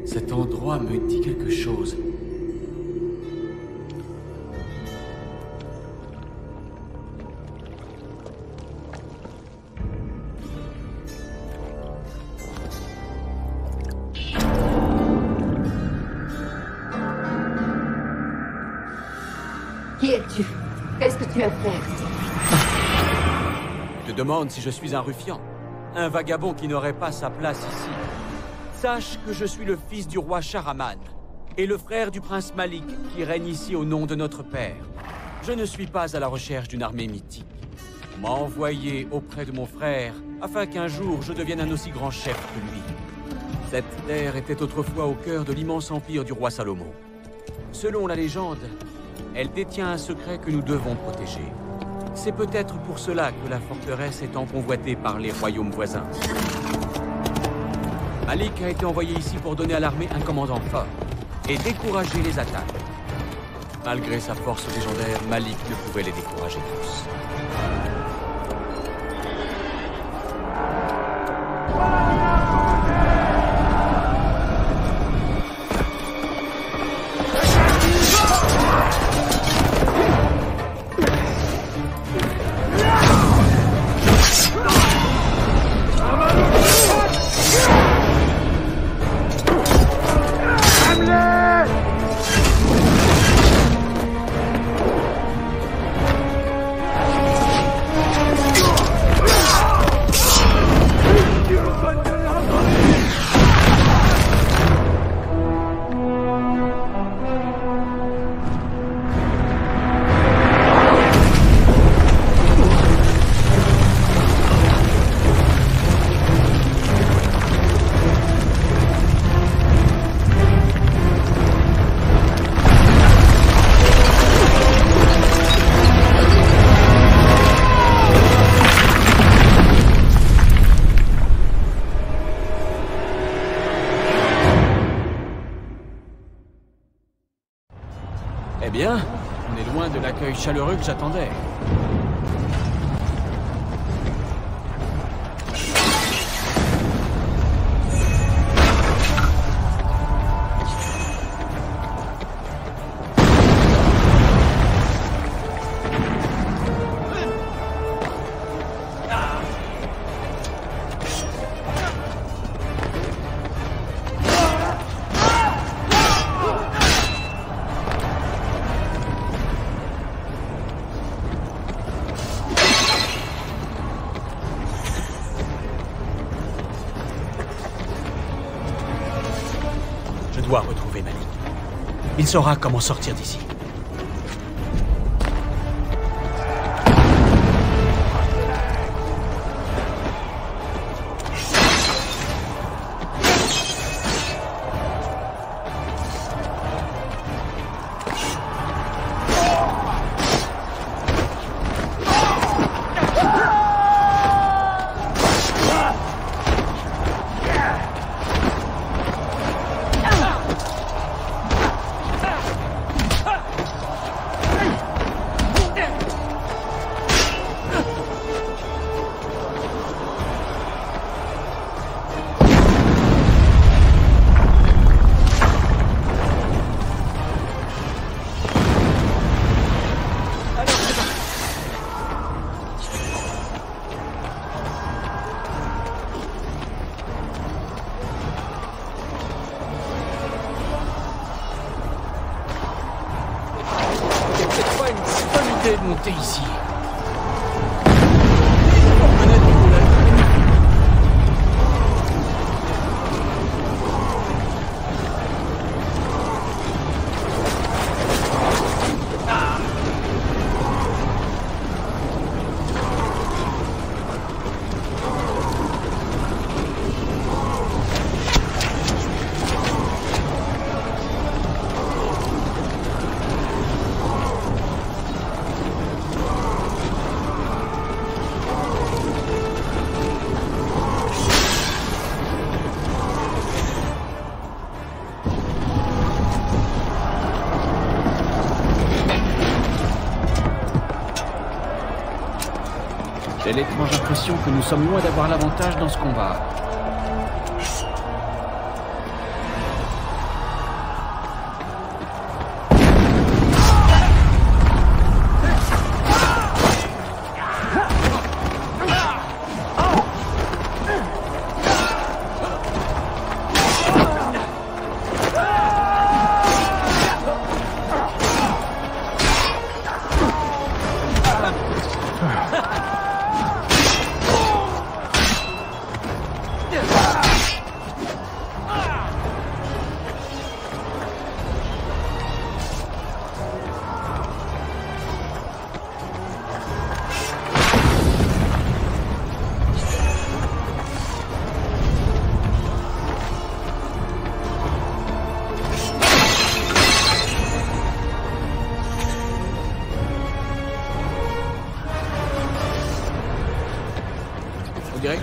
Cet endroit me dit quelque chose. Qui es-tu? Qu'est-ce que tu as fait? Je te demande si je suis un ruffian. Un vagabond qui n'aurait pas sa place ici. Sache que je suis le fils du roi Shahraman et le frère du prince Malik qui règne ici au nom de notre père. Je ne suis pas à la recherche d'une armée mythique. On m'a envoyé auprès de mon frère afin qu'un jour je devienne un aussi grand chef que lui. Cette terre était autrefois au cœur de l'immense empire du roi Salomon. Selon la légende, elle détient un secret que nous devons protéger. C'est peut-être pour cela que la forteresse est tant convoitée par les royaumes voisins. Malik a été envoyé ici pour donner à l'armée un commandant fort et décourager les attaques. Malgré sa force légendaire, Malik ne pouvait les décourager tous. Eh bien, on est loin de l'accueil chaleureux que j'attendais. Je dois retrouver Malik. Il saura comment sortir d'ici. De monter ici. J'ai l'étrange impression que nous sommes loin d'avoir l'avantage dans ce combat.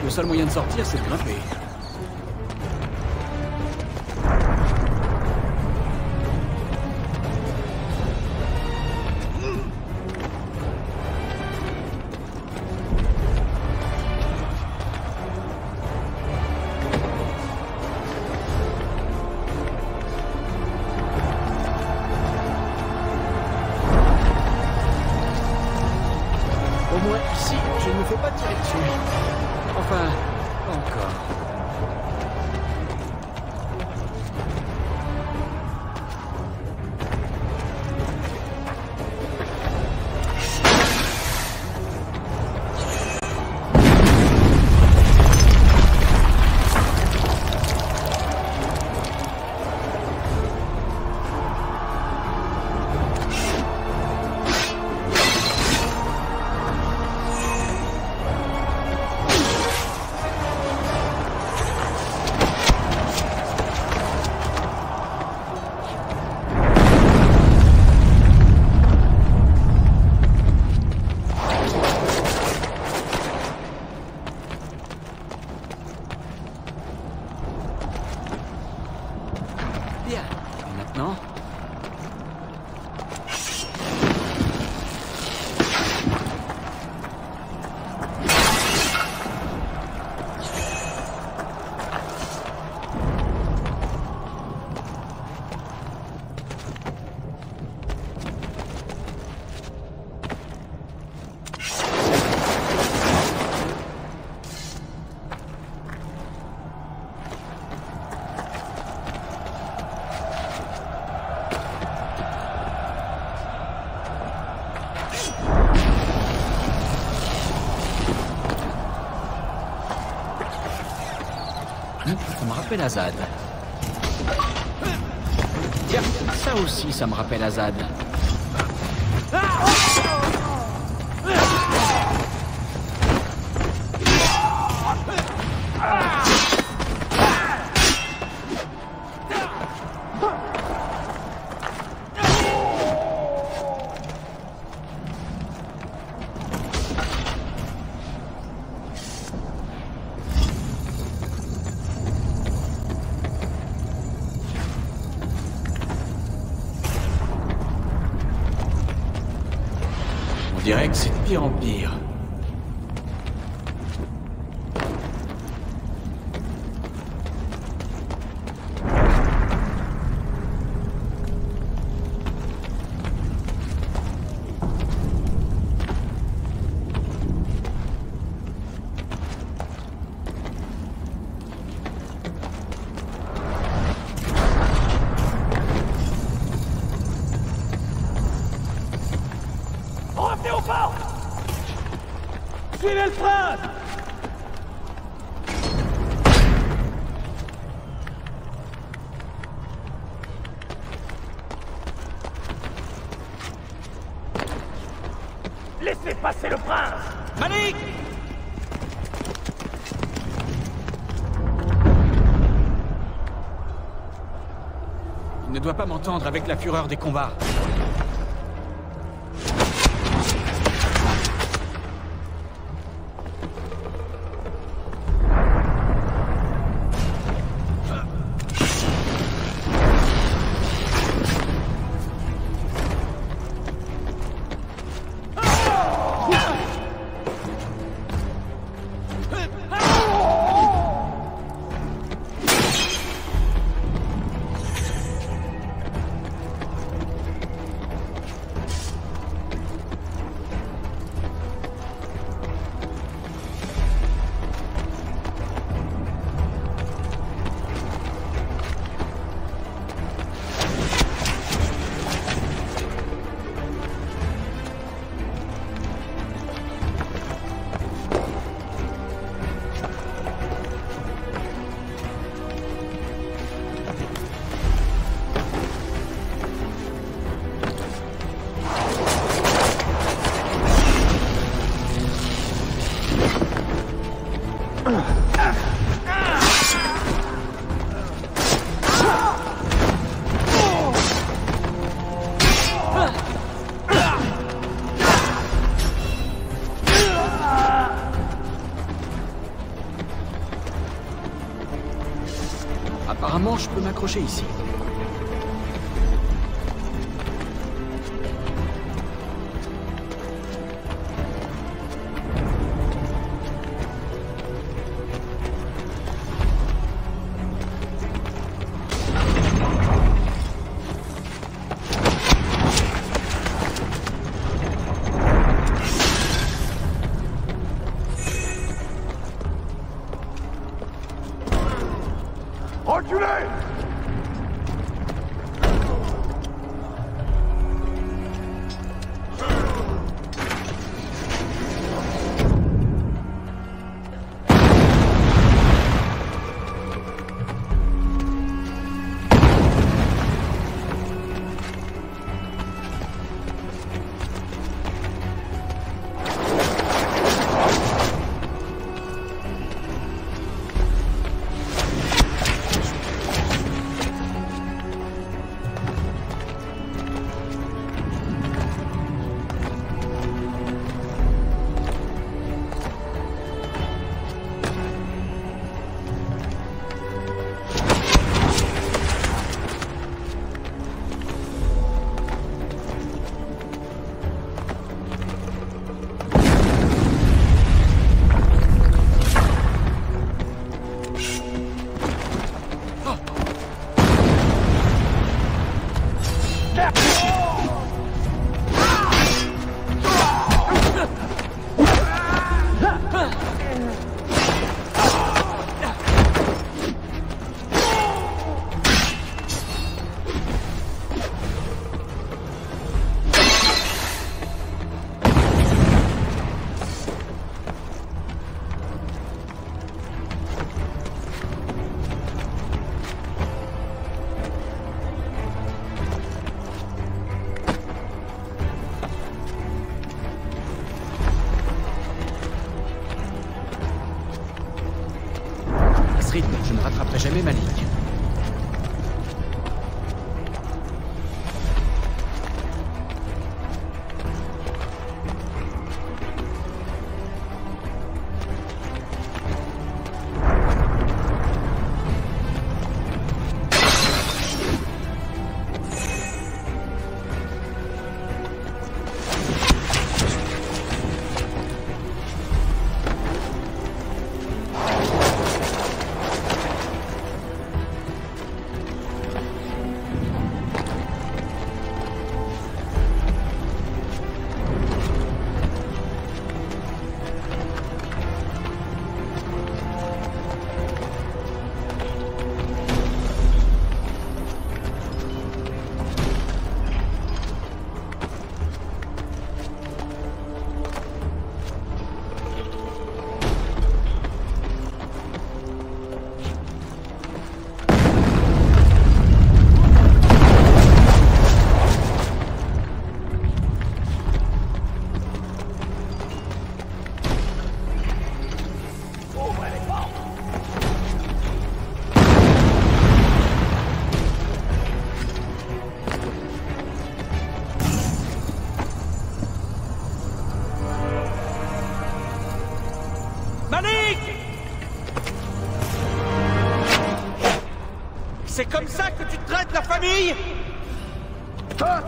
Le seul moyen de sortir, c'est de grimper. Au moins ici, je ne me fais pas tirer dessus. Enfin, pas encore. Bien. Et maintenant? Ça me rappelle Azad. Tiens, ça aussi, ça me rappelle Azad. On dirait que c'est de pire en pire. Revenez au port! Suivez le prince! Laissez passer le prince! Malik! Il ne doit pas m'entendre avec la fureur des combats. accroché ici. Je ne rattraperai jamais Malik. C'est comme ça que tu traites la famille? Ah!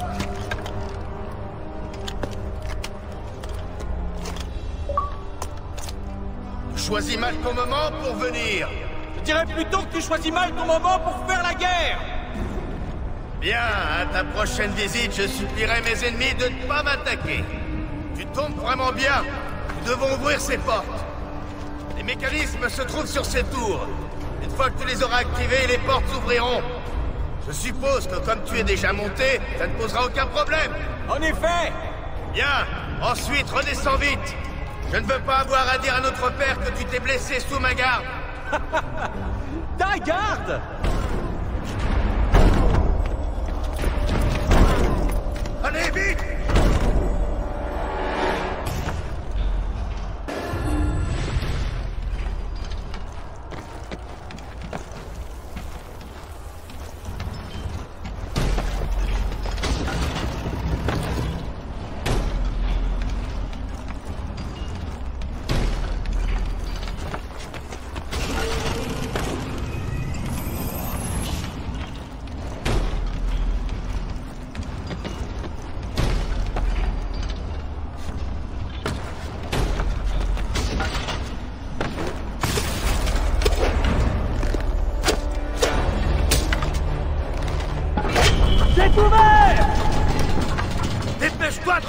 Choisis mal ton moment pour venir. Je dirais plutôt que tu choisis mal ton moment pour faire la guerre. Bien, à ta prochaine visite, je supplierai mes ennemis de ne pas m'attaquer. Tu tombes vraiment bien. Nous devons ouvrir ces portes. Les mécanismes se trouvent sur ces tours. Une fois que tu les auras activés, les portes s'ouvriront. Je suppose que comme tu es déjà monté, ça ne posera aucun problème. En effet. Bien, ensuite redescends vite. Je ne veux pas avoir à dire à notre père que tu t'es blessé sous ma garde. Ta garde? Allez, vite!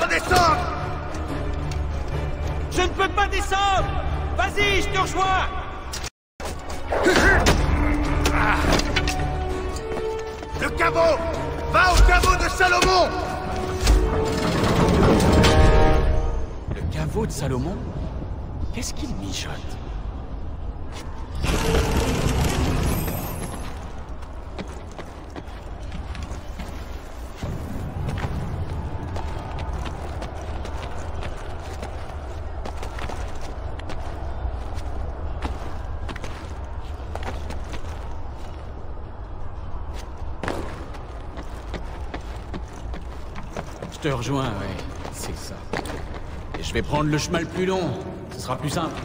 descendre! Je ne peux pas descendre! Vas-y, je te rejoins! Le caveau! Va au caveau de Salomon! Le caveau de Salomon? Qu'est-ce qu'il mijote? Je te rejoins, ouais, c'est ça. Et je vais prendre le chemin le plus long, ce sera plus simple.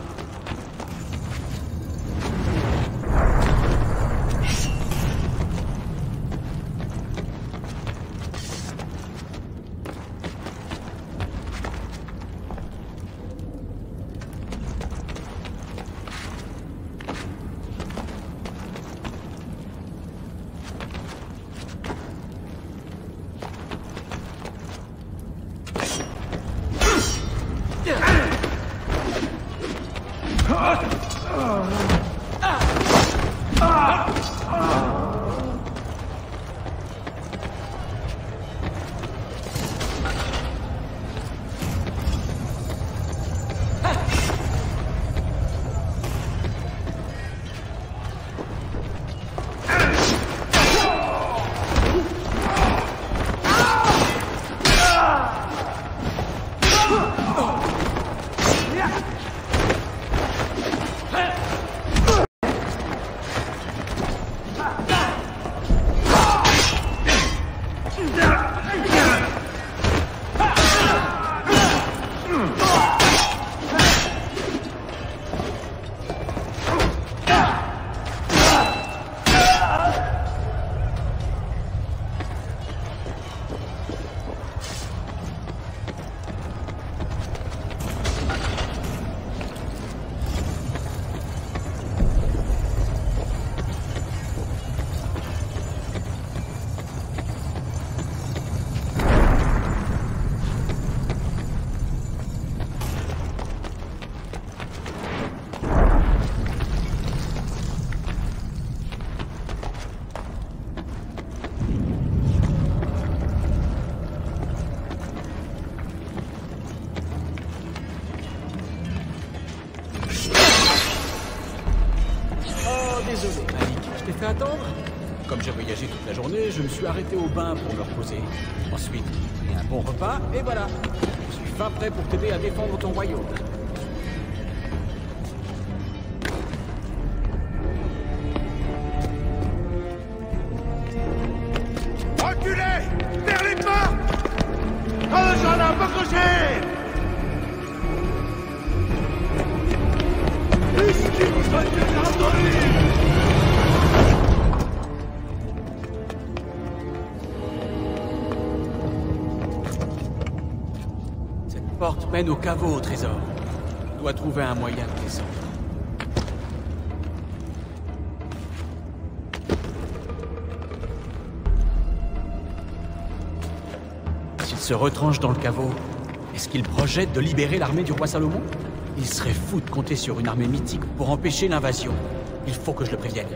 Désolé. Malik, je t'ai fait attendre? Comme j'ai voyagé toute la journée, je me suis arrêté au bain pour me reposer. Ensuite, un bon repas, et voilà. Je suis fin prêt pour t'aider à défendre ton royaume. Reculez! Vers les portes! Oh, j'en ai pas bougé! Cette porte mène au caveau au trésor. Je dois trouver un moyen de descendre. S'il se retranche dans le caveau, est-ce qu'il projette de libérer l'armée du roi Salomon? Il serait fou de compter sur une armée mythique pour empêcher l'invasion. Il faut que je le prévienne.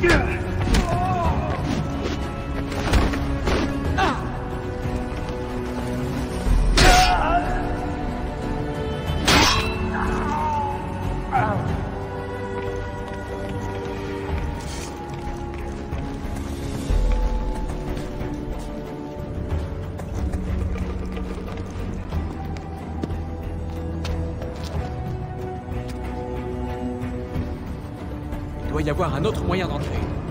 Il doit y avoir un autre moyen d'entrer.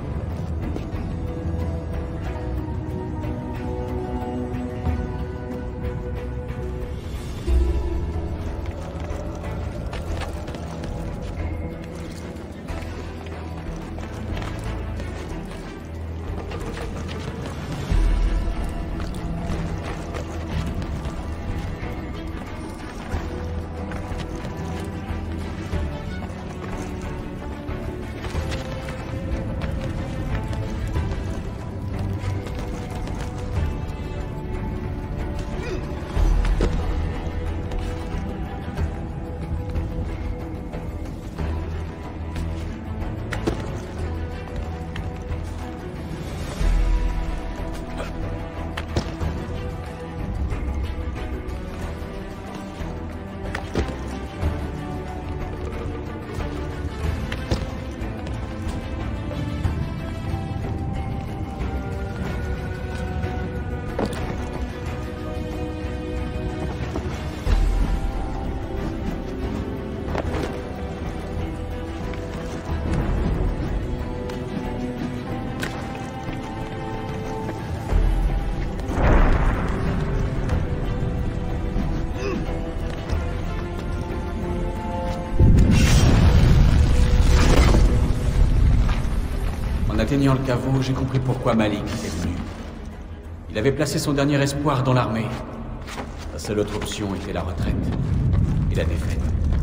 En atteignant le caveau, j'ai compris pourquoi Malik était venu. Il avait placé son dernier espoir dans l'armée. Sa seule autre option était la retraite et la défaite.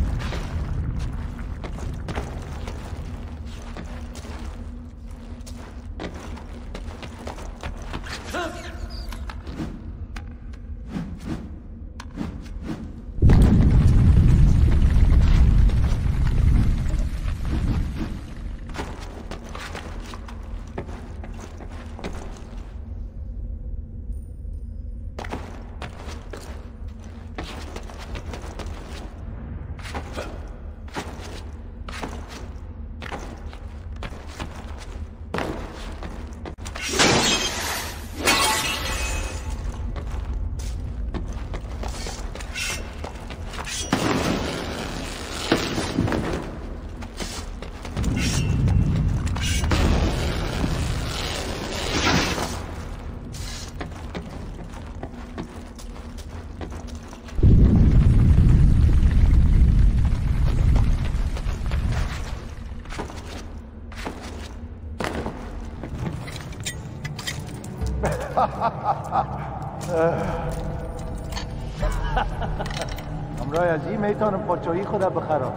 همراه عزیز میتونم پاچایی خودم بخرم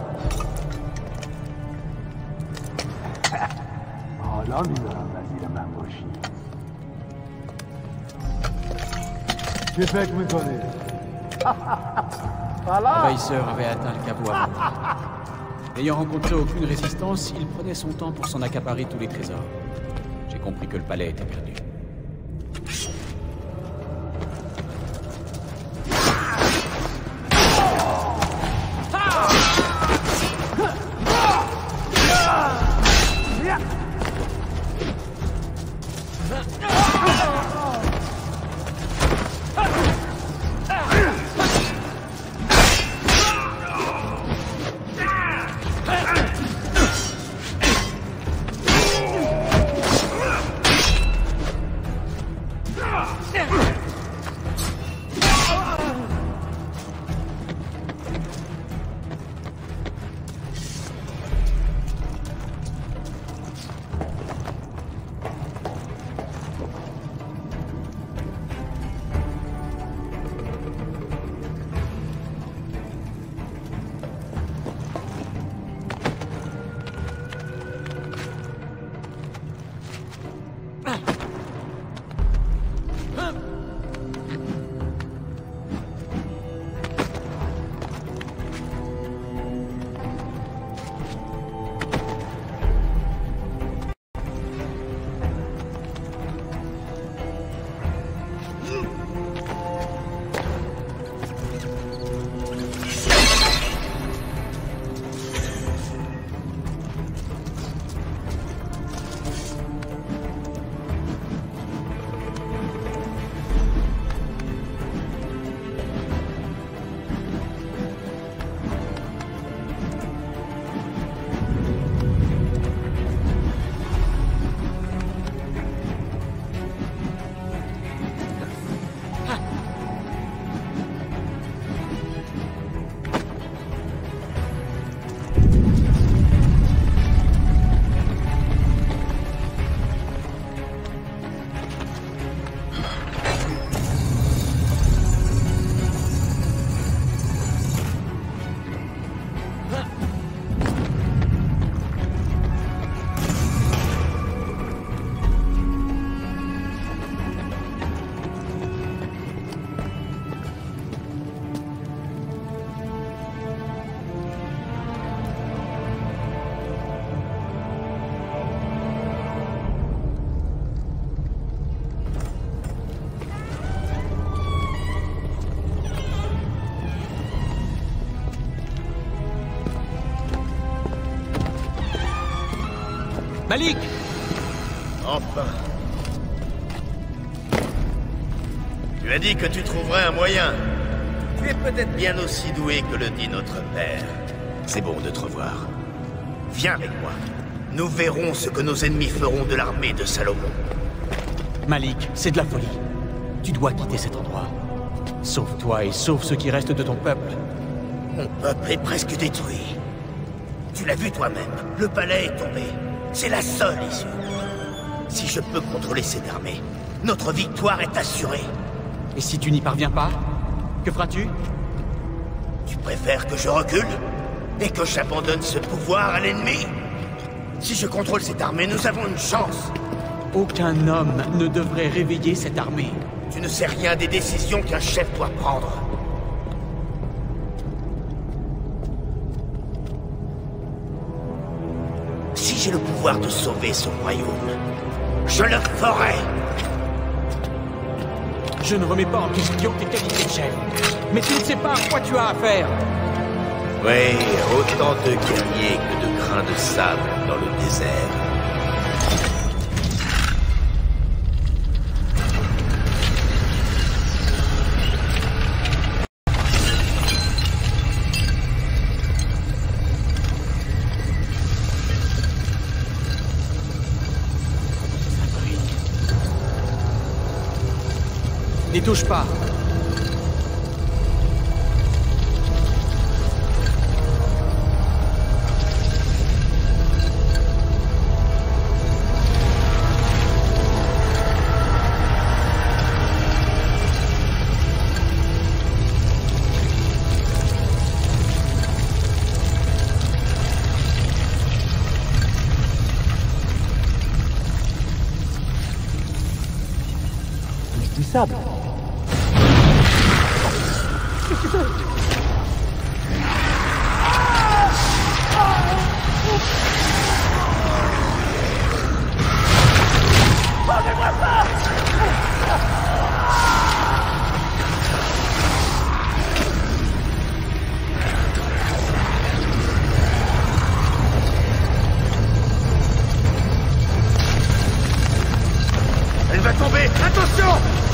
حالا میذارم وزیر من باشی چه فکر میکنی؟ L'envahisseur avait atteint le caveau avant. N'ayant rencontré aucune résistance, il prenait son temps pour s'en accaparer tous les trésors. J'ai compris que le palais était perdu. Malik! Enfin. Tu as dit que tu trouverais un moyen. Tu es peut-être bien aussi doué que le dit notre père. C'est bon de te revoir. Viens avec moi. Nous verrons ce que nos ennemis feront de l'armée de Salomon. Malik, c'est de la folie. Tu dois quitter cet endroit. Sauve toi et sauve ceux qui restent de ton peuple. Mon peuple est presque détruit. Tu l'as vu toi-même. Le palais est tombé. C'est la seule issue. Si je peux contrôler cette armée, notre victoire est assurée. Et si tu n'y parviens pas, que feras-tu? Tu préfères que je recule? Et que j'abandonne ce pouvoir à l'ennemi? Si je contrôle cette armée, nous avons une chance. Aucun homme ne devrait réveiller cette armée. Tu ne sais rien des décisions qu'un chef doit prendre. Si j'ai le pouvoir de sauver ce royaume, je le ferai. Je ne remets pas en question tes qualités de chef. Mais tu ne sais pas à quoi tu as affaire. Oui, autant de guerriers que de grains de sable dans le désert. Ça brille. N'y touche pas. Du sable. Elle va tomber! Attention!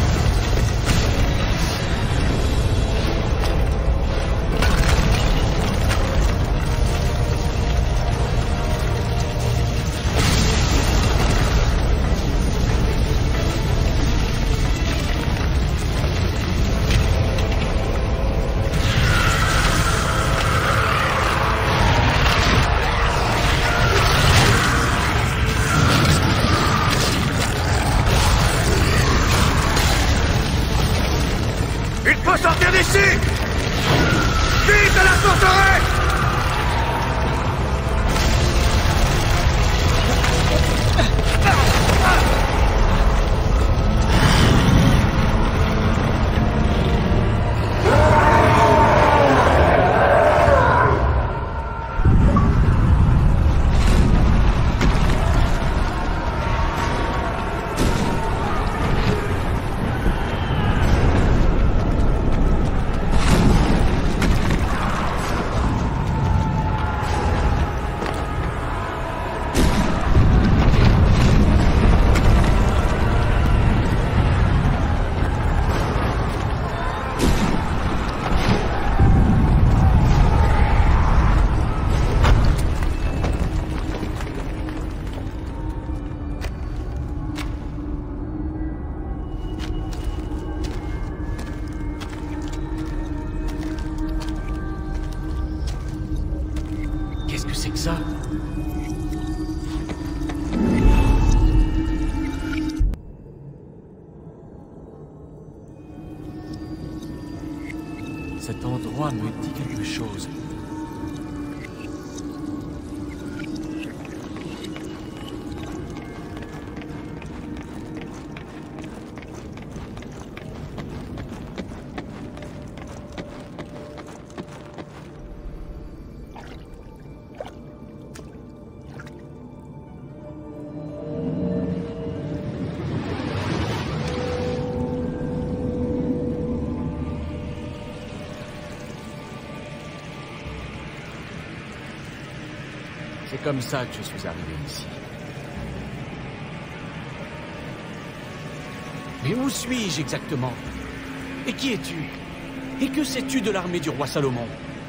Il faut sortir d'ici! Vite à la forteresse! Qu'est-ce que c'est que ça? Cet endroit me dit quelque chose. C'est comme ça que je suis arrivé ici. Mais où suis-je exactement? Et qui es-tu? Et que sais-tu de l'armée du roi Salomon?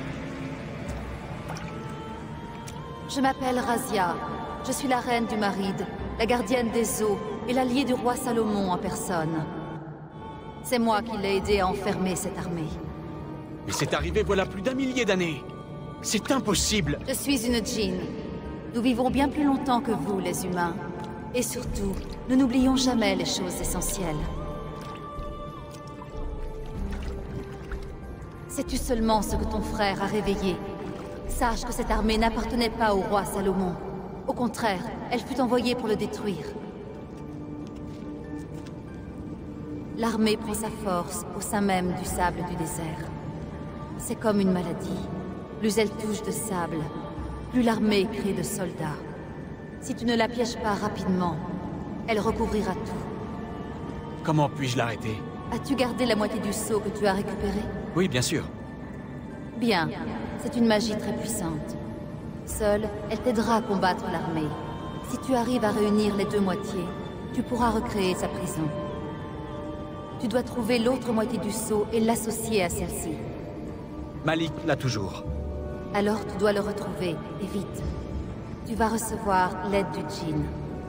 Je m'appelle Razia. Je suis la reine du Maride, la gardienne des eaux et l'alliée du roi Salomon en personne. C'est moi qui l'ai aidé à enfermer cette armée. Mais c'est arrivé voilà plus d'1 millier d'années. C'est impossible. Je suis une djinn. Nous vivons bien plus longtemps que vous, les humains. Et surtout, nous n'oublions jamais les choses essentielles. Sais-tu seulement ce que ton frère a réveillé? Sache que cette armée n'appartenait pas au roi Salomon. Au contraire, elle fut envoyée pour le détruire. L'armée prend sa force au sein même du sable du désert. C'est comme une maladie. Plus elle touche de sable, plus l'armée crée de soldats. Si tu ne la pièges pas rapidement, elle recouvrira tout. Comment puis-je l'arrêter? As-tu gardé la moitié du sceau que tu as récupéré? Oui, bien sûr. Bien, c'est une magie très puissante. Seule, elle t'aidera à combattre l'armée. Si tu arrives à réunir les deux moitiés, tu pourras recréer sa prison. Tu dois trouver l'autre moitié du sceau et l'associer à celle-ci. Malik l'a toujours. Alors tu dois le retrouver, et vite. Tu vas recevoir l'aide du djinn.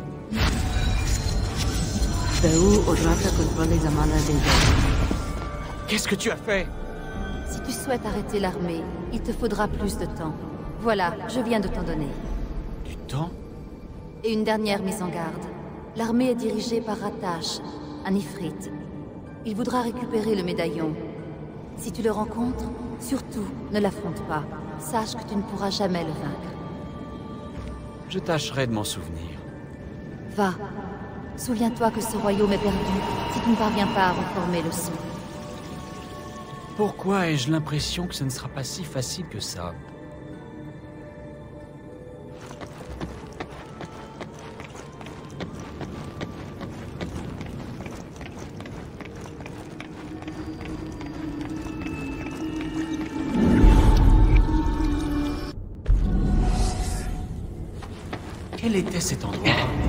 Qu'est-ce que tu as fait? Si tu souhaites arrêter l'armée, il te faudra plus de temps. Voilà, je viens de t'en donner. Du temps? Et une dernière mise en garde. L'armée est dirigée par Ratash, un ifrit. Il voudra récupérer le médaillon. Si tu le rencontres, surtout, ne l'affronte pas. Sache que tu ne pourras jamais le vaincre. Je tâcherai de m'en souvenir. Va. Souviens-toi que ce royaume est perdu si tu ne parviens pas à reformer le sceau. Pourquoi ai-je l'impression que ce ne sera pas si facile que ça? Quel était cet endroit?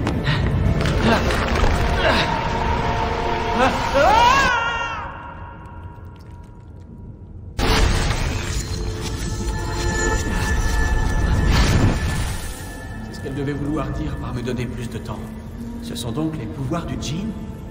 C'est ce qu'elle devait vouloir dire par me donner plus de temps. Ce sont donc les pouvoirs du djinn?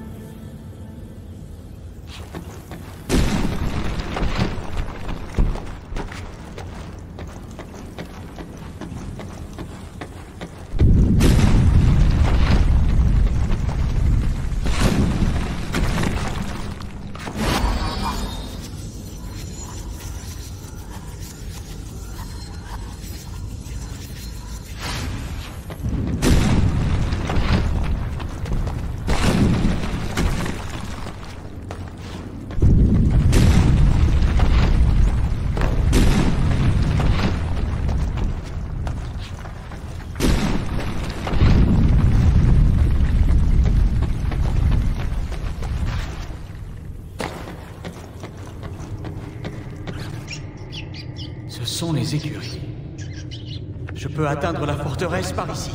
Ce sont les écuries. Je peux atteindre la forteresse par ici.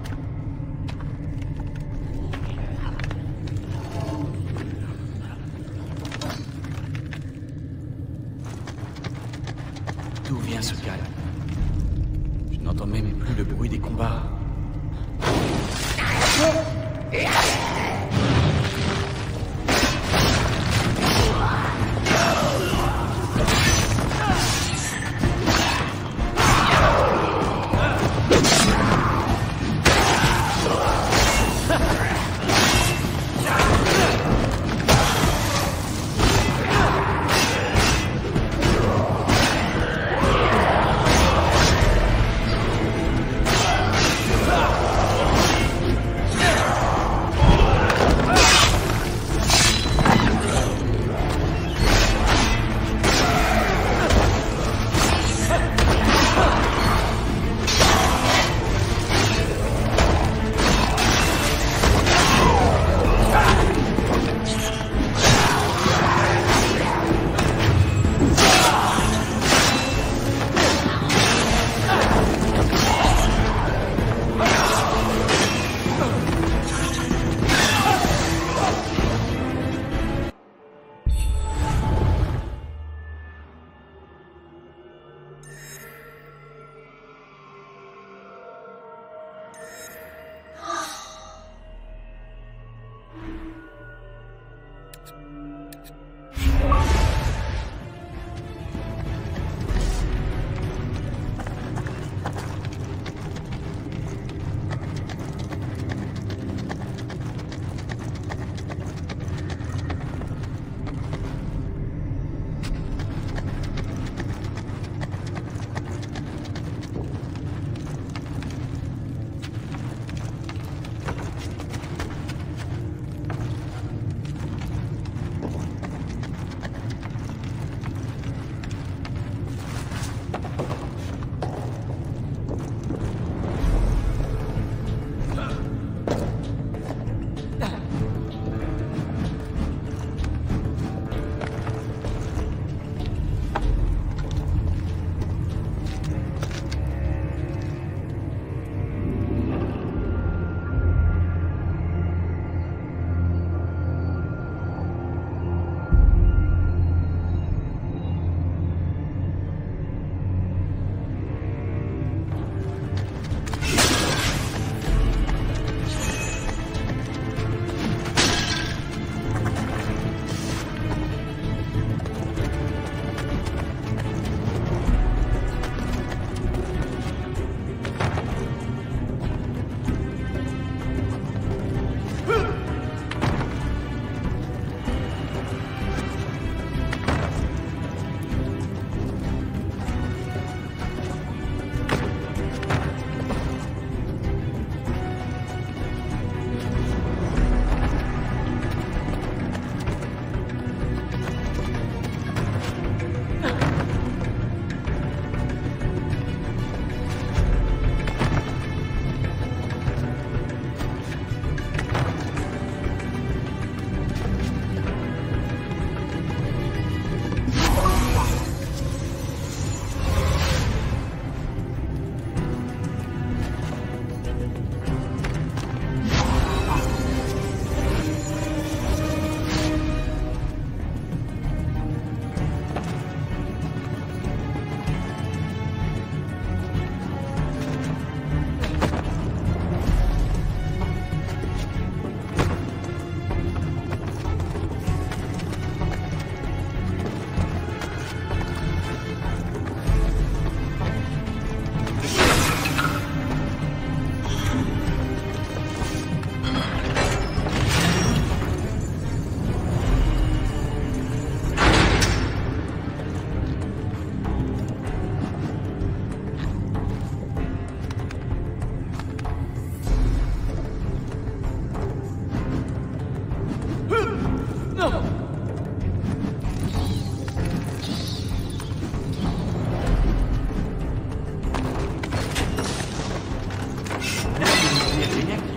D'où vient ce calme? Je n'entends même plus le bruit des combats.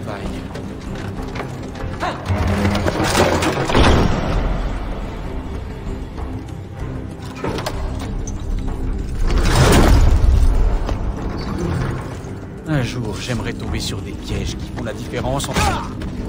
trouvailles. Un jour, j'aimerais tomber sur des pièges qui font la différence entre...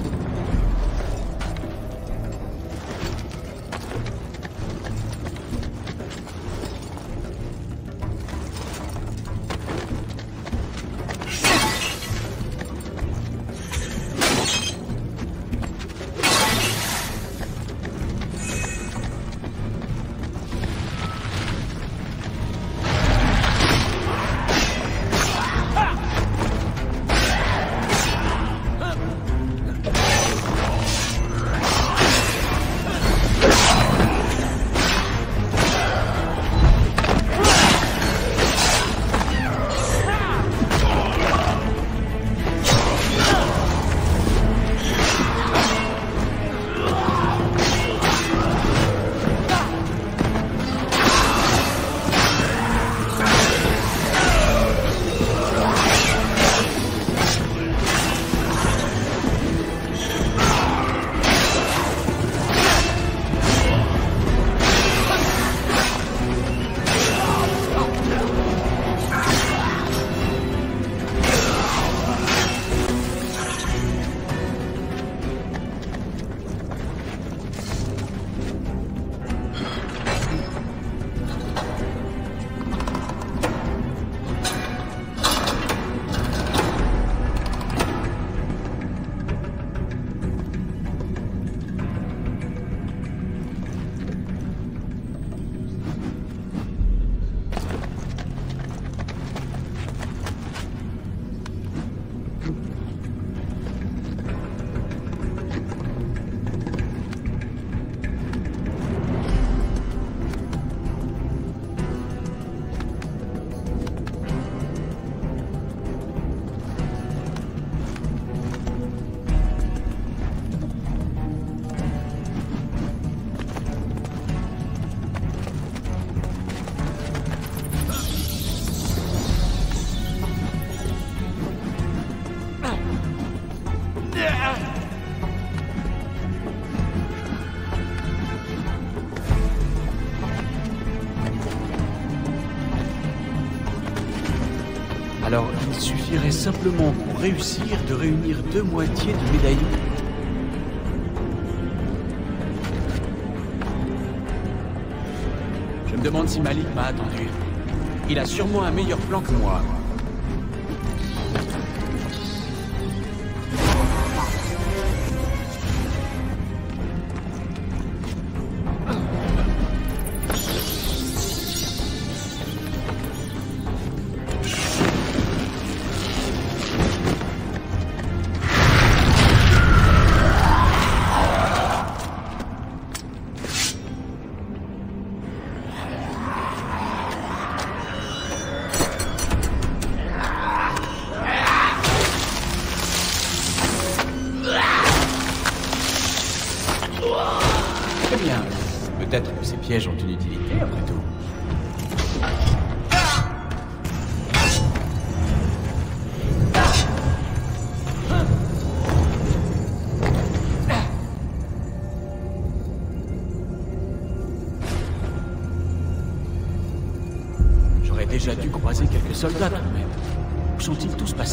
Alors, il suffirait simplement pour réussir de réunir 2 moitiés de médaillons. Je me demande si Malik m'a attendu. Il a sûrement un meilleur plan que moi. Très bien. Peut-être que ces pièges ont une utilité, après tout. J'aurais déjà dû croiser quelques soldats tout de même. Où sont-ils tous passés ?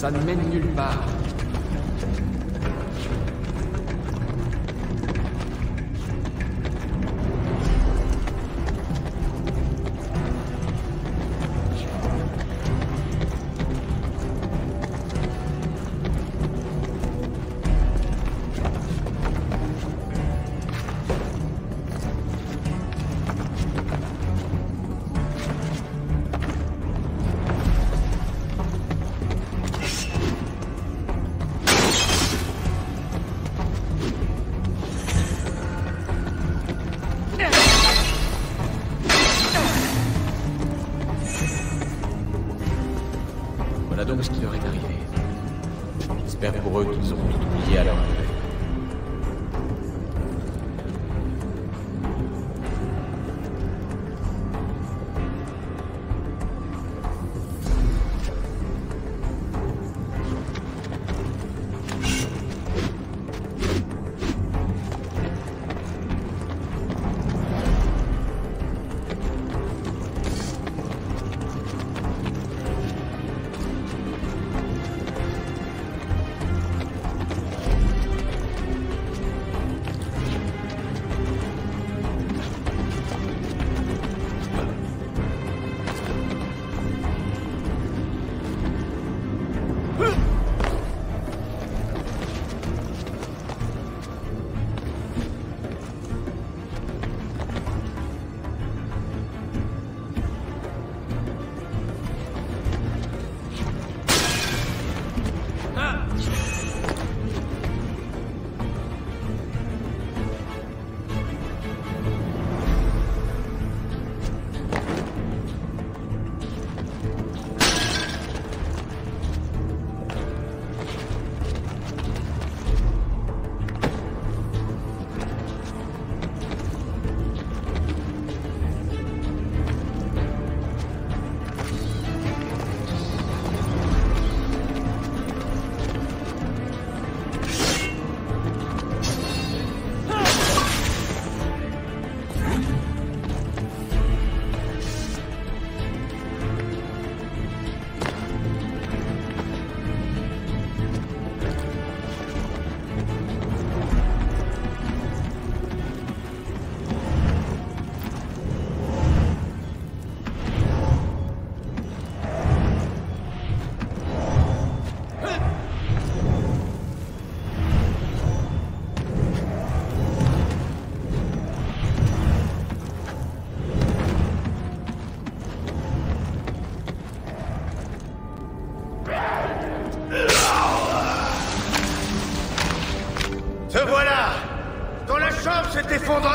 Ça ne mène nulle part. Voilà donc ce qui leur est arrivé. J'espère pour eux qu'ils auront tout oublié à leur nouvelle. s'est effondré.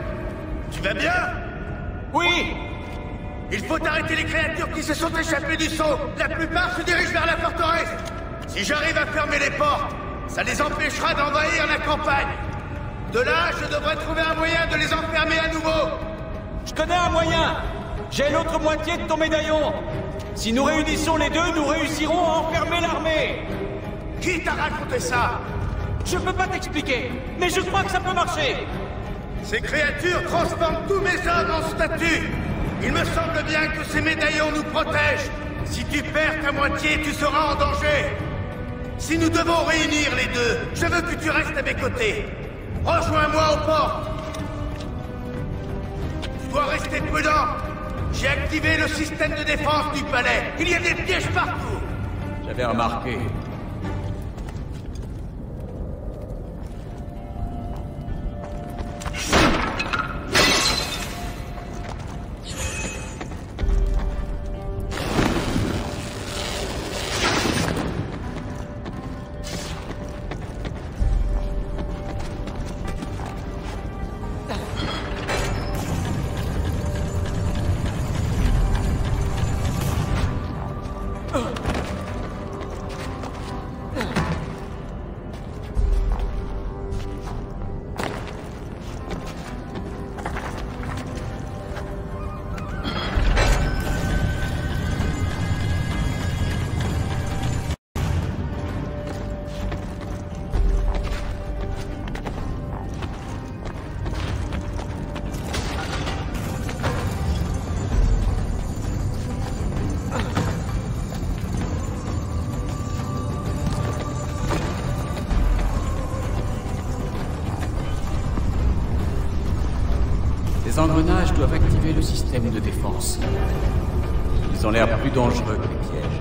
Tu vas bien? Oui! Il faut arrêter les créatures qui se sont échappées du saut. La plupart se dirigent vers la forteresse. Si j'arrive à fermer les portes, ça les empêchera d'envahir la campagne. De là, je devrais trouver un moyen de les enfermer à nouveau. Je connais un moyen. J'ai l'autre moitié de ton médaillon. Si nous réunissons les deux, nous réussirons à enfermer l'armée. Qui t'a raconté ça? Je peux pas t'expliquer, mais je crois que ça peut marcher. Ces créatures transforment tous mes hommes en statues. Il me semble bien que ces médaillons nous protègent. Si tu perds ta moitié, tu seras en danger. Si nous devons réunir les deux, je veux que tu restes à mes côtés. Rejoins-moi aux portes. Tu dois rester prudent. J'ai activé le système de défense du palais. Il y a des pièges partout. J'avais remarqué. Ces engrenages doivent activer le système de défense. Ils ont l'air plus dangereux que les pièges.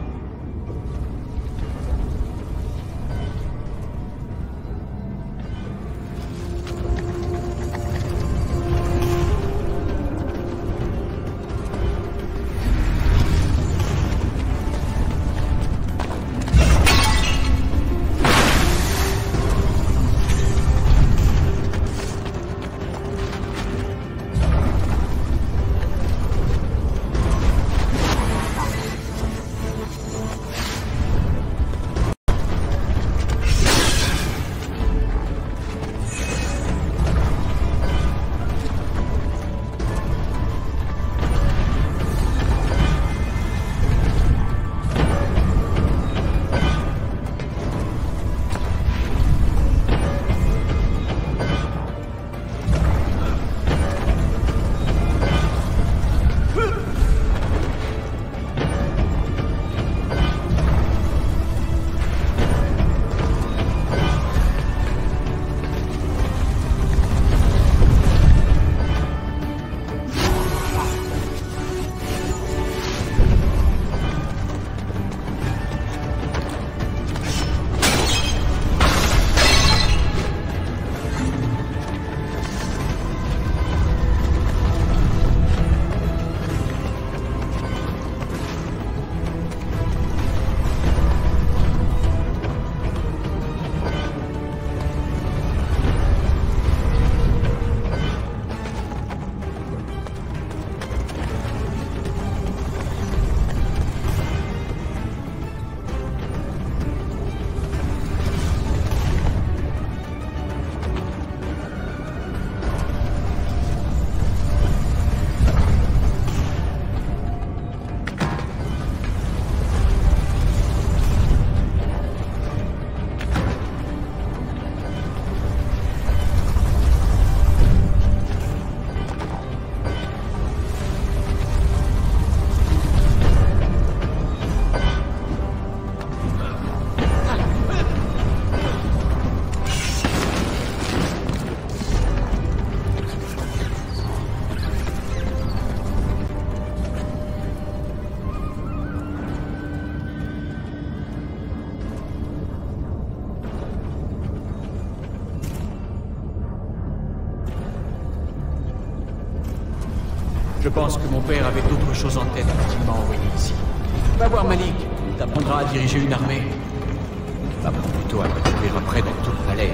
Je pense que mon père avait d'autres choses en tête quand il m'a envoyé ici. Va voir Malik, il t'apprendra à diriger une armée. Apprends plutôt à te courir après dans tout le palais.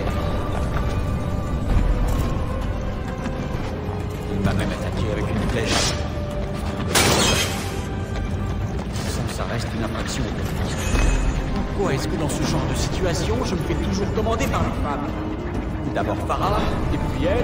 Il m'a même attaqué avec une flèche. Ça reste une infraction. Pourquoi est-ce que dans ce genre de situation, je me fais toujours commander par une femme? D'abord Farah, et puis elle.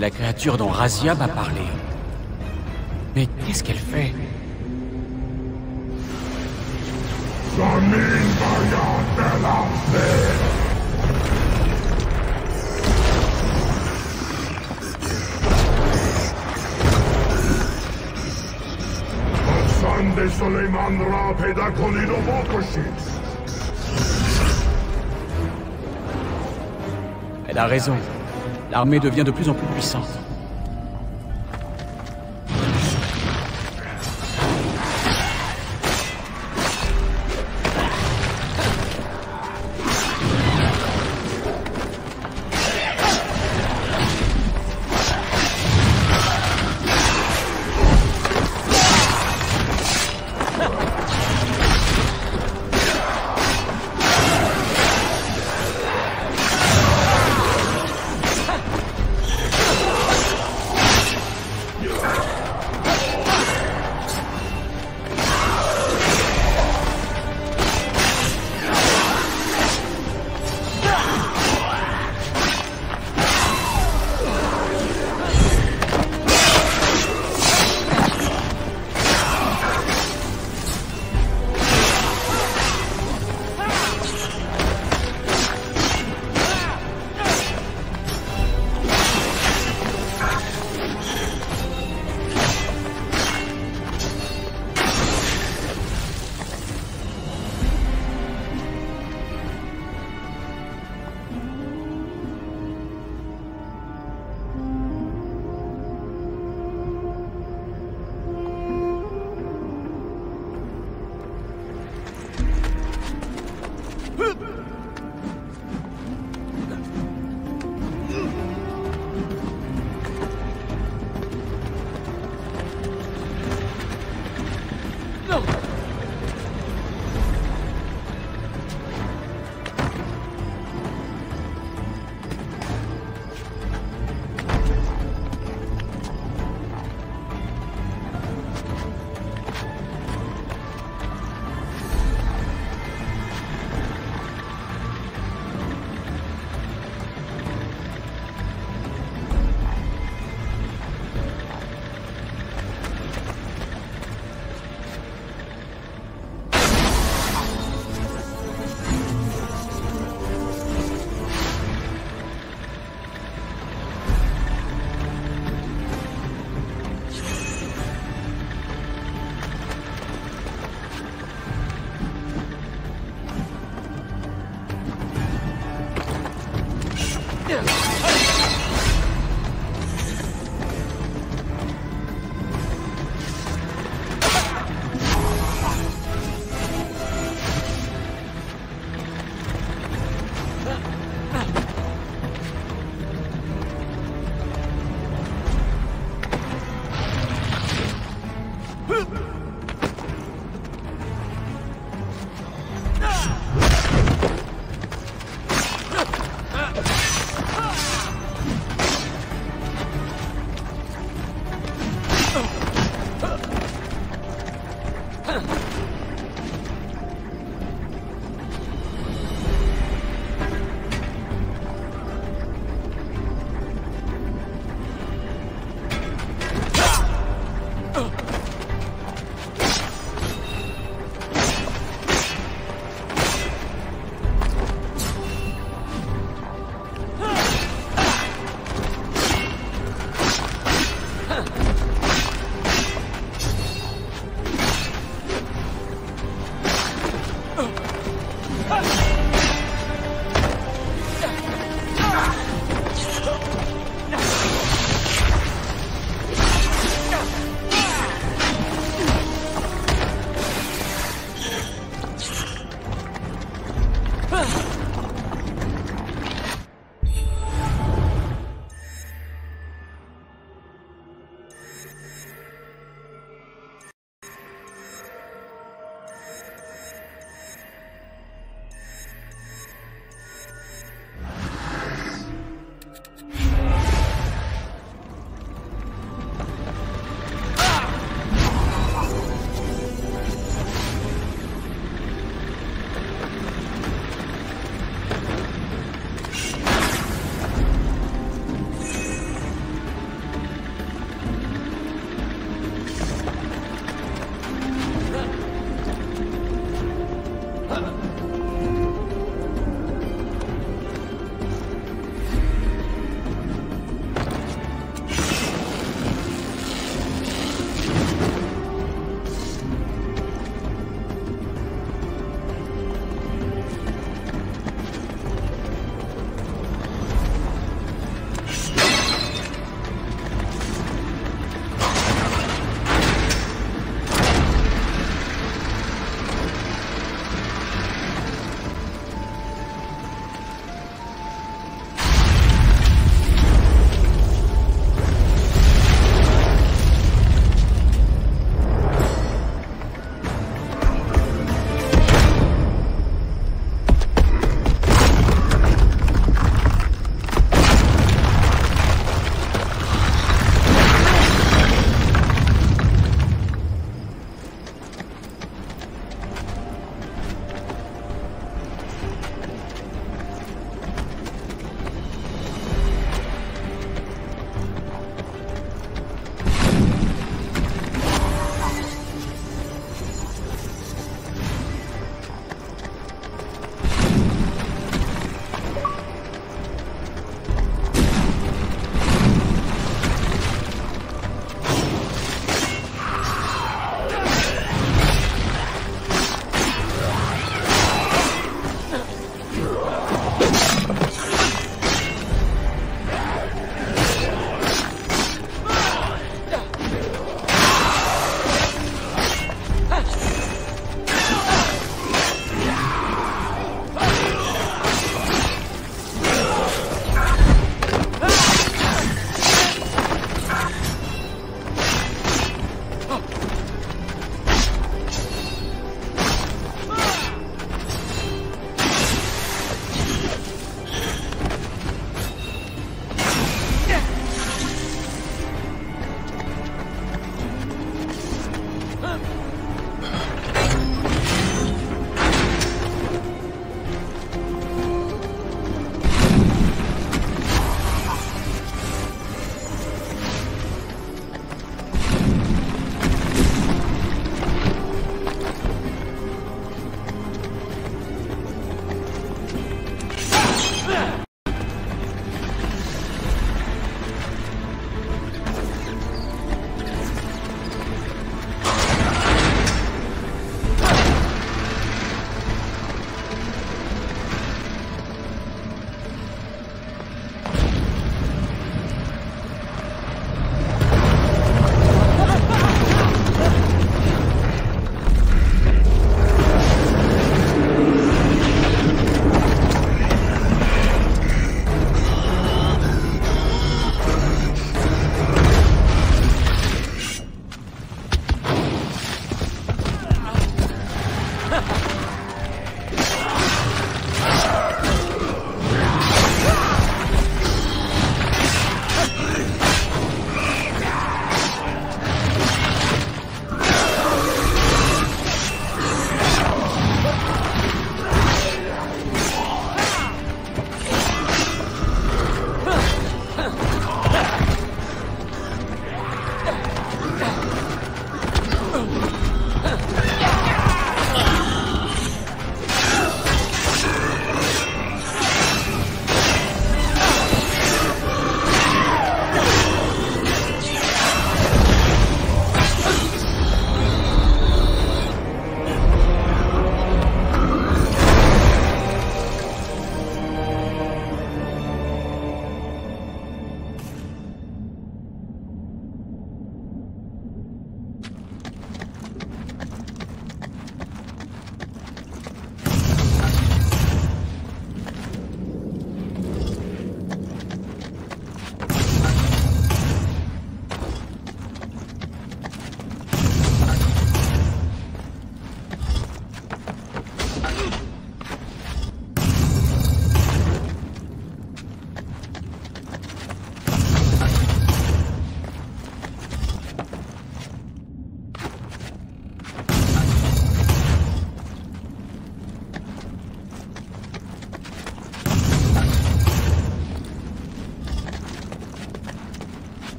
c'est la créature dont Razia m'a parlé. Mais qu'est-ce qu'elle fait? Elle a raison. L'armée devient de plus en plus puissante.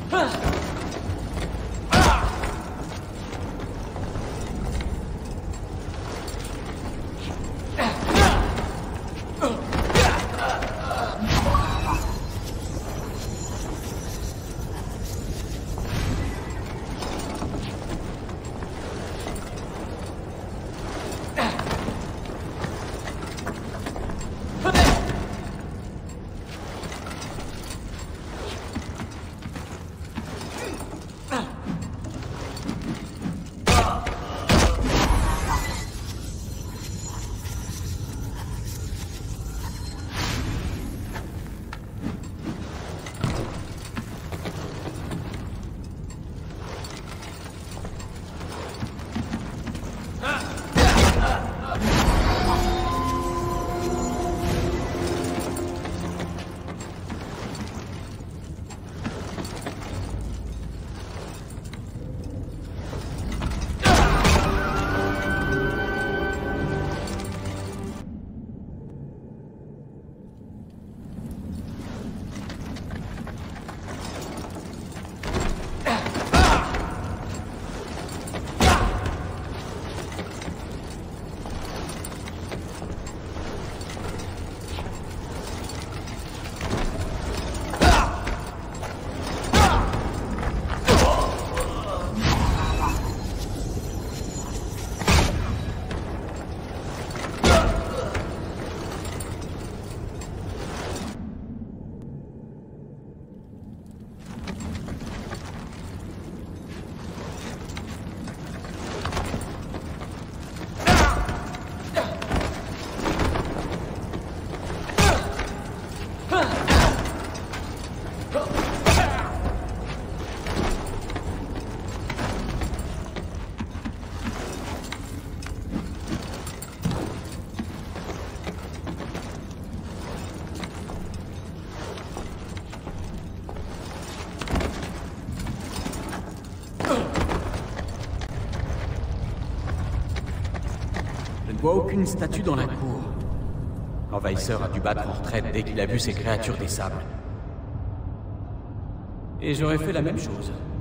Je ne vois aucune statue dans la cour. L'envahisseur a dû battre en retraite dès qu'il a vu ces créatures des sables. Et j'aurais fait la même chose.